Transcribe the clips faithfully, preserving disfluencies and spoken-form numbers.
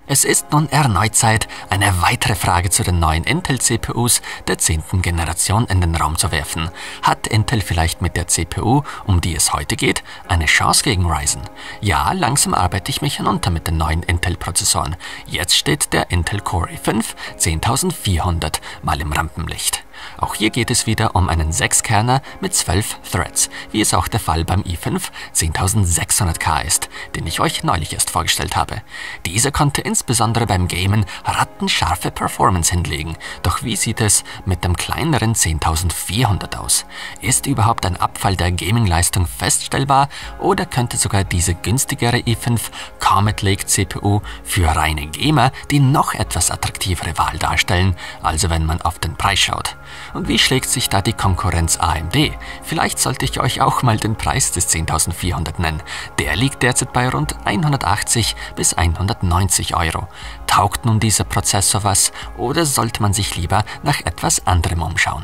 Es ist nun erneut Zeit, eine weitere Frage zu den neuen Intel-C P Us der zehnten Generation in den Raum zu werfen. Hat Intel vielleicht mit der C P U, um die es heute geht, eine Chance gegen Ryzen? Ja, langsam arbeite ich mich hinunter mit den neuen Intel-Prozessoren. Jetzt steht der Intel Core i fünf zehntausendvierhundert mal im Rampenlicht. Auch hier geht es wieder um einen sechs-Kerner mit zwölf Threads, wie es auch der Fall beim i fünf zehntausendsechshundert K ist, den ich euch neulich erst vorgestellt habe. Dieser konnte insbesondere beim Gamen rattenscharfe Performance hinlegen. Doch wie sieht es mit dem kleineren zehntausendvierhundert aus? Ist überhaupt ein Abfall der Gaming-Leistung feststellbar oder könnte sogar diese günstigere i fünf Comet Lake C P U für reine Gamer die noch etwas attraktivere Wahl darstellen, also wenn man auf den Preis schaut? Und wie schlägt sich da die Konkurrenz A M D? Vielleicht sollte ich euch auch mal den Preis des zehntausendvierhundert nennen. Der liegt derzeit bei rund hundertachtzig bis hundertneunzig Euro. Taugt nun dieser Prozessor was oder sollte man sich lieber nach etwas anderem umschauen?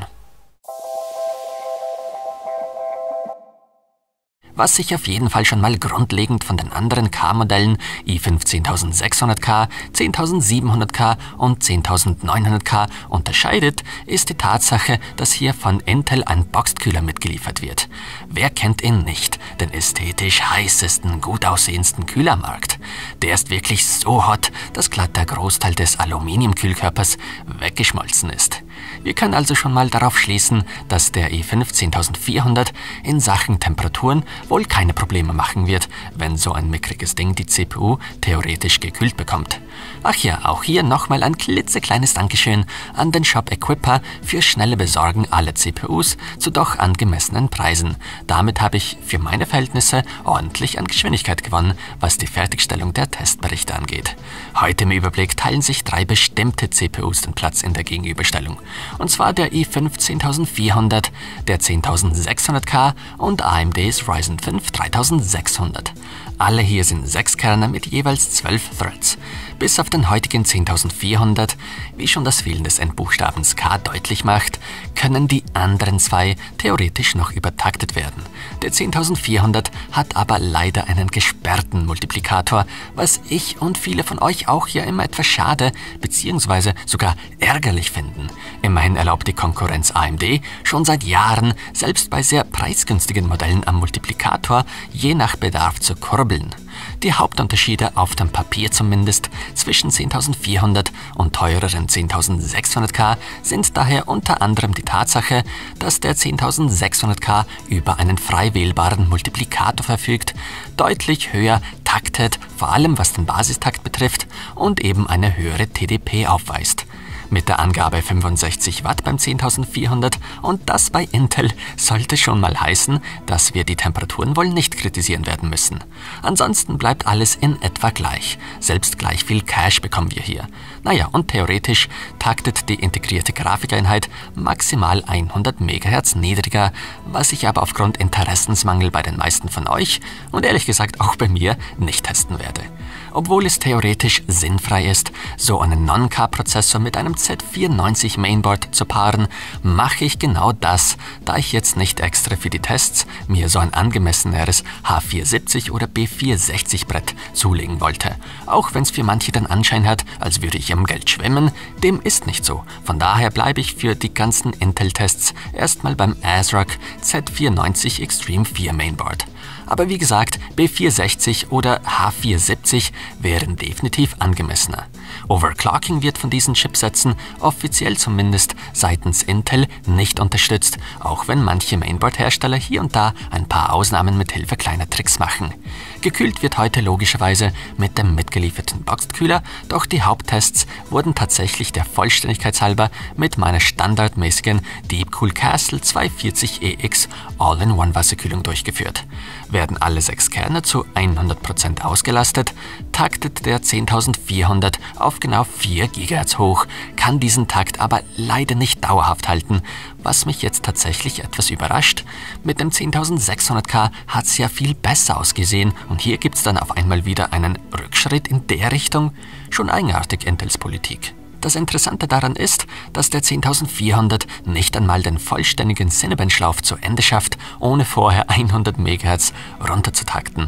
Was sich auf jeden Fall schon mal grundlegend von den anderen K-Modellen i fünf zehntausendsechshundert K, zehntausendsiebenhundert K und zehntausendneunhundert K unterscheidet, ist die Tatsache, dass hier von Intel ein Boxenkühler mitgeliefert wird. Wer kennt ihn nicht, den ästhetisch heißesten, gut aussehendsten Kühler am Markt? Der ist wirklich so hot, dass glatt der Großteil des Aluminiumkühlkörpers weggeschmolzen ist. Wir können also schon mal darauf schließen, dass der i fünf zehntausendvierhundert in Sachen Temperaturen wohl keine Probleme machen wird, wenn so ein mickriges Ding die C P U theoretisch gekühlt bekommt. Ach ja, auch hier nochmal ein klitzekleines Dankeschön an den Shop Equipa für schnelle Besorgen aller C P Us zu doch angemessenen Preisen. Damit habe ich für meine Verhältnisse ordentlich an Geschwindigkeit gewonnen, was die Fertigstellung der Testberichte angeht. Heute im Überblick teilen sich drei bestimmte C P Us den Platz in der Gegenüberstellung. Und zwar der i fünf zehntausendvierhundert, der zehntausendsechshundert K und A M Ds Ryzen fünf dreitausendsechshundert. Alle hier sind sechs Kerner mit jeweils zwölf Threads. Bis auf den heutigen zehntausendvierhundert, wie schon das Fehlen des Endbuchstabens K deutlich macht, können die anderen zwei theoretisch noch übertaktet werden. Der zehntausendvierhundert hat aber leider einen gesperrten Multiplikator, was ich und viele von euch auch hier immer etwas schade bzw. sogar ärgerlich finden. Immerhin erlaubt die Konkurrenz A M D schon seit Jahren, selbst bei sehr preisgünstigen Modellen am Multiplikator, je nach Bedarf zu kurbeln. Die Hauptunterschiede, auf dem Papier zumindest, zwischen zehntausendvierhundert und teureren zehntausendsechshundert K sind daher unter anderem die Tatsache, dass der zehntausendsechshundert K über einen frei wählbaren Multiplikator verfügt, deutlich höher taktet, vor allem was den Basistakt betrifft, und eben eine höhere T D P aufweist. Mit der Angabe fünfundsechzig Watt beim zehntausendvierhundert und das bei Intel sollte schon mal heißen, dass wir die Temperaturen wohl nicht kritisieren werden müssen. Ansonsten bleibt alles in etwa gleich. Selbst gleich viel Cache bekommen wir hier. Naja, und theoretisch taktet die integrierte Grafikeinheit maximal hundert Megahertz niedriger, was ich aber aufgrund Interessensmangel bei den meisten von euch und ehrlich gesagt auch bei mir nicht testen werde. Obwohl es theoretisch sinnfrei ist, so einen Non-K-Prozessor mit einem Z vierundneunzig Mainboard zu paaren, mache ich genau das, da ich jetzt nicht extra für die Tests mir so ein angemesseneres H vierhundertsiebzig oder B vierhundertsechzig Brett zulegen wollte. Auch wenn es für manche den Anschein hat, als würde ich im Geld schwimmen, dem ist nicht so. Von daher bleibe ich für die ganzen Intel-Tests erstmal beim ASRock Z vierundneunzig Extreme vier Mainboard. Aber wie gesagt, B vierhundertsechzig oder H vierhundertsiebzig wären definitiv angemessener. Overclocking wird von diesen Chipsätzen offiziell zumindest seitens Intel nicht unterstützt, auch wenn manche Mainboard-Hersteller hier und da ein paar Ausnahmen mit Hilfe kleiner Tricks machen. Gekühlt wird heute logischerweise mit dem mitgelieferten Boxenkühler, doch die Haupttests wurden tatsächlich der Vollständigkeit halber mit meiner standardmäßigen Deepcool Castle zweihundertvierzig E X All-in-One Wasserkühlung durchgeführt. Werden alle sechs Kerne zu hundert Prozent ausgelastet, taktet der zehntausendvierhundert auf genau vier Gigahertz hoch, kann diesen Takt aber leider nicht dauerhaft halten, was mich jetzt tatsächlich etwas überrascht. Mit dem zehntausendsechshundert K hat es ja viel besser ausgesehen und hier gibt es dann auf einmal wieder einen Rückschritt in der Richtung. Schon eigenartig Intels Politik. Das Interessante daran ist, dass der zehntausendvierhundert nicht einmal den vollständigen Cinebench-Lauf zu Ende schafft, ohne vorher hundert Megahertz runterzutakten.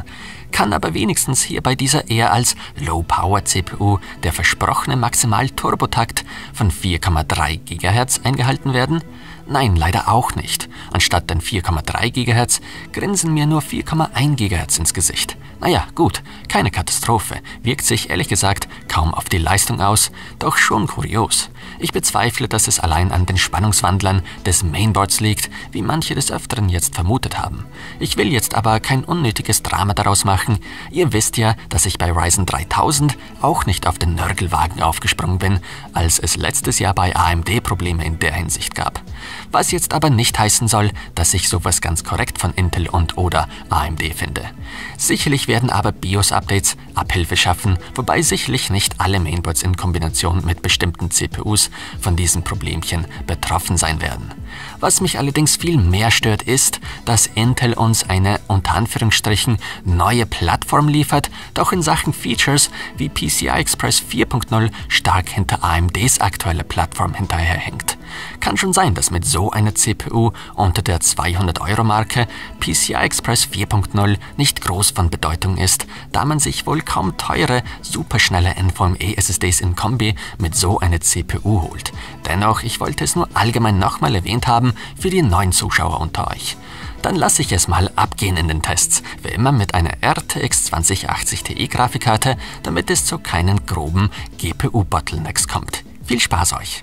kann aber wenigstens hier bei dieser eher als Low-Power-C P U der versprochene Maximal-Turbotakt von vier Komma drei Gigahertz eingehalten werden? Nein, leider auch nicht. Anstatt den vier Komma drei Gigahertz grinsen mir nur vier Komma eins Gigahertz ins Gesicht. Naja, gut, keine Katastrophe, wirkt sich ehrlich gesagt kaum auf die Leistung aus, doch schon kurios. Ich bezweifle, dass es allein an den Spannungswandlern des Mainboards liegt, wie manche des Öfteren jetzt vermutet haben. Ich will jetzt aber kein unnötiges Drama daraus machen. Ihr wisst ja, dass ich bei Ryzen dreitausend auch nicht auf den Nörgelwagen aufgesprungen bin, als es letztes Jahr bei A M D Probleme in der Hinsicht gab. Was jetzt aber nicht heißen soll, dass ich sowas ganz korrekt von Intel und oder A M D finde. Sicherlich werden aber BIOS-Updates Abhilfe schaffen, wobei sicherlich nicht alle Mainboards in Kombination mit bestimmten C P Us von diesen Problemchen betroffen sein werden. Was mich allerdings viel mehr stört ist, dass Intel uns eine unter Anführungsstrichen neue Plattform liefert, doch in Sachen Features wie P C I Express vier Punkt null stark hinter A M Ds aktuelle Plattform hinterherhängt. Kann schon sein, dass mit so einer C P U unter der zweihundert Euro Marke P C I Express vier Punkt null nicht groß von Bedeutung ist, da man sich wohl kaum teure, superschnelle NVMe S S Ds in Kombi mit so einer C P U holt. Dennoch, ich wollte es nur allgemein nochmal erwähnt haben für die neuen Zuschauer unter euch. Dann lasse ich es mal abgehen in den Tests, wie immer mit einer R T X zwanzig achtzig Ti Grafikkarte, damit es zu keinen groben G P U-Bottlenecks kommt. Viel Spaß euch!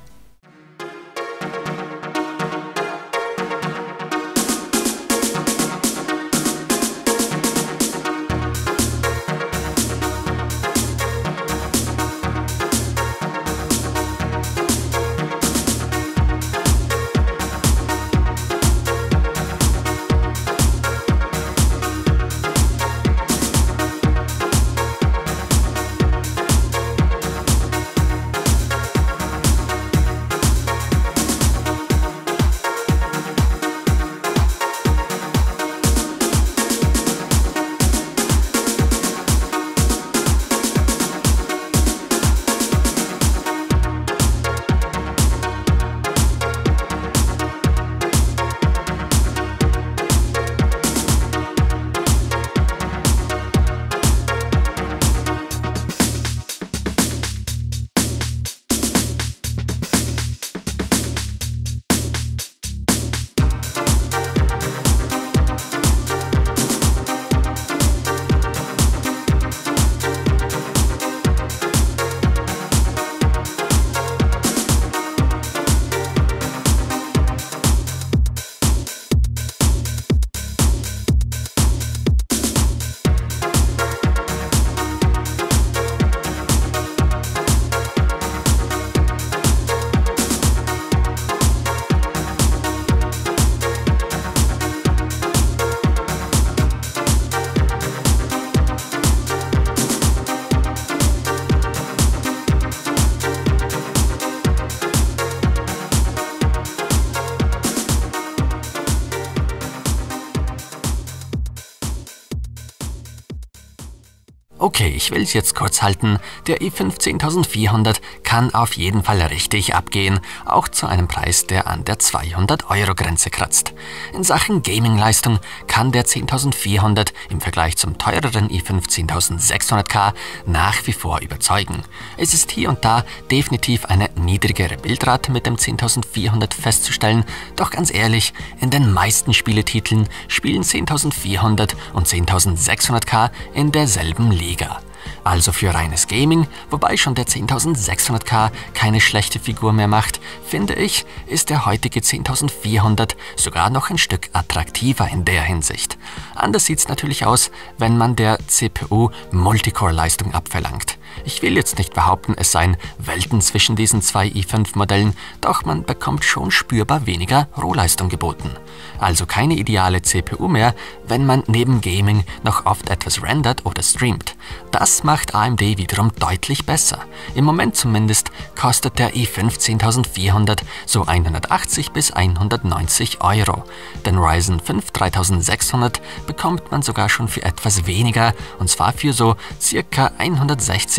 Okay, ich will es jetzt kurz halten. Der i fünf zehntausendvierhundert kann auf jeden Fall richtig abgehen, auch zu einem Preis, der an der zweihundert Euro Grenze kratzt. In Sachen Gaming-Leistung kann der zehntausendvierhundert im Vergleich zum teureren i fünf zehntausendsechshundert K nach wie vor überzeugen. Es ist hier und da definitiv eine niedrigere Bildrate mit dem zehntausendvierhundert festzustellen, doch ganz ehrlich, in den meisten Spieletiteln spielen zehntausendvierhundert und zehntausendsechshundert K in derselben Liga. Also für reines Gaming, wobei schon der zehntausendsechshundert K keine schlechte Figur mehr macht, finde ich, ist der heutige zehntausendvierhundert sogar noch ein Stück attraktiver in der Hinsicht. Anders sieht es natürlich aus, wenn man der C P U Multicore-Leistung abverlangt. Ich will jetzt nicht behaupten, es seien Welten zwischen diesen zwei i fünf Modellen, doch man bekommt schon spürbar weniger Rohleistung geboten. Also keine ideale C P U mehr, wenn man neben Gaming noch oft etwas rendert oder streamt. Das macht A M D wiederum deutlich besser. Im Moment zumindest kostet der i fünf zehntausendvierhundert so hundertachtzig bis hundertneunzig Euro. Den Ryzen fünf dreitausendsechshundert bekommt man sogar schon für etwas weniger, und zwar für so ca. hundertsechzig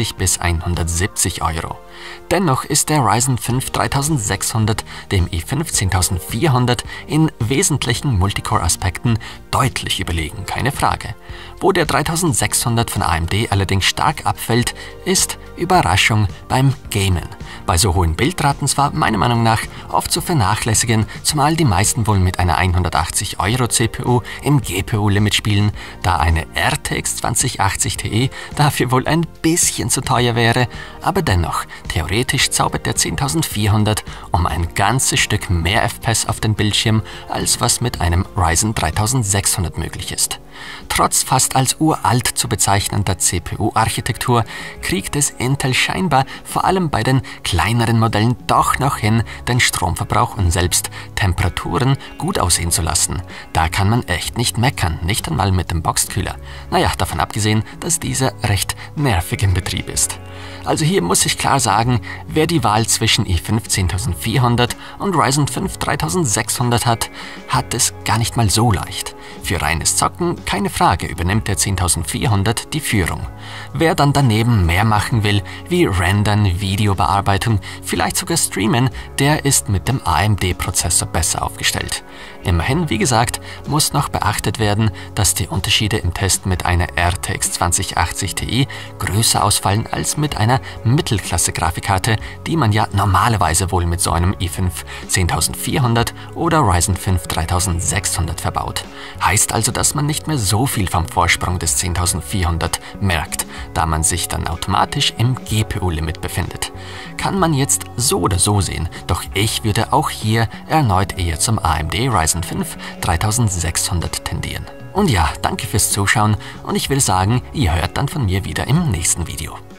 hundertachtzig bis hundertsiebzig Euro. Dennoch ist der Ryzen fünf dreitausendsechshundert dem i fünfzehntausendvierhundert in wesentlichen Multicore-Aspekten deutlich überlegen, keine Frage. Wo der dreitausendsechshundert von A M D allerdings stark abfällt, ist Überraschung beim Gamen. Bei so hohen Bildraten zwar meiner Meinung nach oft zu vernachlässigen, zumal die meisten wohl mit einer hundertachtzig Euro C P U im G P U-Limit spielen, da eine R T X zwanzig achtzig Ti dafür wohl ein bisschen zu teuer wäre, aber dennoch, theoretisch zaubert der zehntausendvierhundert um ein ganzes Stück mehr F P S auf den Bildschirm, als was mit einem Ryzen dreitausendsechshundert möglich ist. Trotz fast als uralt zu bezeichnender C P U-Architektur kriegt es Intel scheinbar vor allem bei den kleineren Modellen doch noch hin, den Stromverbrauch und selbst Temperaturen gut aussehen zu lassen. Da kann man echt nicht meckern, nicht einmal mit dem Boxkühler. Naja, davon abgesehen, dass dieser recht nervig im Betrieb ist. Also hier muss ich klar sagen, wer die Wahl zwischen i fünf zehntausendvierhundert und Ryzen fünf dreitausendsechshundert hat, hat es gar nicht mal so leicht. Für reines Zocken, keine Frage, übernimmt der zehntausendvierhundert die Führung. Wer dann daneben mehr machen will, wie Rendern, Videobearbeitung, vielleicht sogar Streamen, der ist mit dem A M D-Prozessor besser aufgestellt. Immerhin, wie gesagt, muss noch beachtet werden, dass die Unterschiede im Test mit einer R T X zwanzig achtzig Ti größer ausfallen als mit einer Mittelklasse-Grafikkarte, die man ja normalerweise wohl mit so einem i fünf zehntausendvierhundert oder Ryzen fünf dreitausendsechshundert verbaut. Heißt also, dass man nicht mehr so viel vom Vorsprung des zehntausendvierhundert merkt, da man sich dann automatisch im G P U-Limit befindet. Kann man jetzt so oder so sehen, doch ich würde auch hier erneut eher zum A M D Ryzen fünf dreitausendsechshundert tendieren. Und ja, danke fürs Zuschauen und ich will sagen, ihr hört dann von mir wieder im nächsten Video.